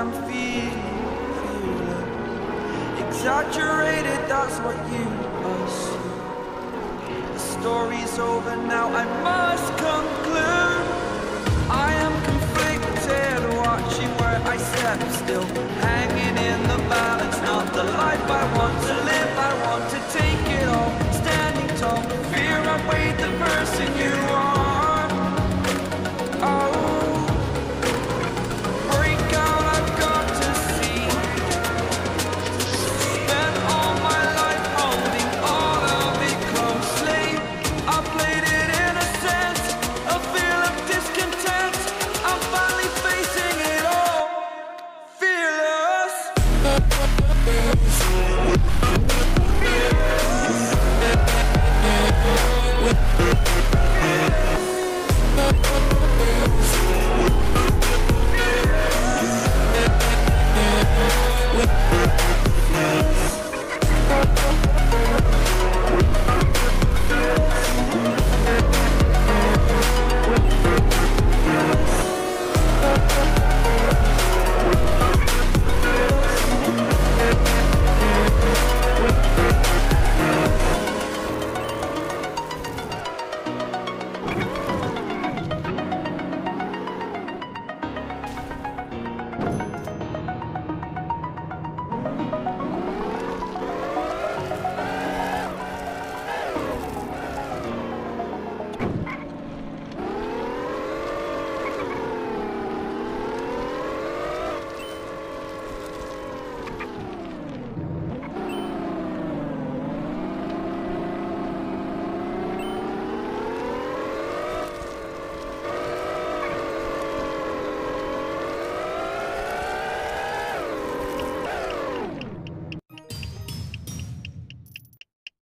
I'm feeling exaggerated, that's what you assume. The story's over now, I must conclude. I am conflicted, watching where I step still, hanging in the balance, not the life I want to live. I want to take it all, standing tall, fear I weighed the person you are. Oh, break out, I've got to see. Spent all my life holding all of it closely. I played it in a sense, a feel of discontent. I'm finally facing it all, fearless.